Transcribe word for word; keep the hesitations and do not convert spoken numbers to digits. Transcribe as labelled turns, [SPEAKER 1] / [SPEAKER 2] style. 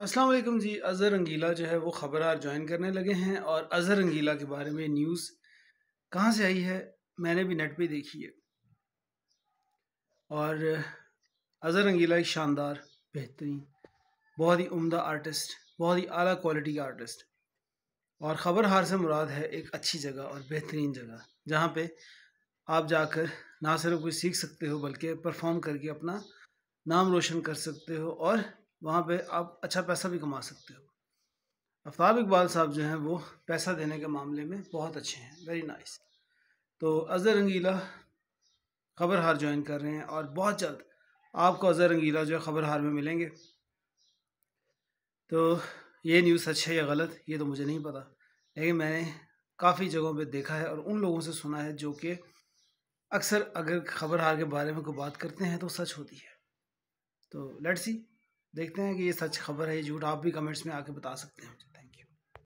[SPEAKER 1] अस्सलाम वालेकुम जी। अज़हर रंगीला जो है वो ख़बरहार ज्वाइन करने लगे हैं और अज़हर रंगीला के बारे में न्यूज़ कहाँ से आई है, मैंने भी नेट पे देखी है। और अज़हर रंगीला एक शानदार, बेहतरीन, बहुत ही उम्दा आर्टिस्ट, बहुत ही आला क्वालिटी का आर्टिस्ट। और ख़बरहार से मुराद है एक अच्छी जगह और बेहतरीन जगह, जहाँ पे आप जाकर ना सिर्फ कुछ सीख सकते हो बल्कि परफॉर्म करके अपना नाम रोशन कर सकते हो और वहाँ पे आप अच्छा पैसा भी कमा सकते हो। आफ्ताब इकबाल साहब जो हैं वो पैसा देने के मामले में बहुत अच्छे हैं, वेरी नाइस। तो अज़हर रंगीला ख़बरहार ज्वाइन कर रहे हैं और बहुत जल्द आपको अज़हर रंगीला जो है ख़बरहार में मिलेंगे। तो ये न्यूज़ सच है या गलत ये तो मुझे नहीं पता, लेकिन मैंने काफ़ी जगहों पे देखा है और उन लोगों से सुना है जो कि अक्सर अगर ख़बरहार के बारे में कोई बात करते हैं तो सच होती है। तो लेट्स सी, देखते हैं कि ये सच खबर है या झूठ। आप भी कमेंट्स में आके बता सकते हैं मुझे।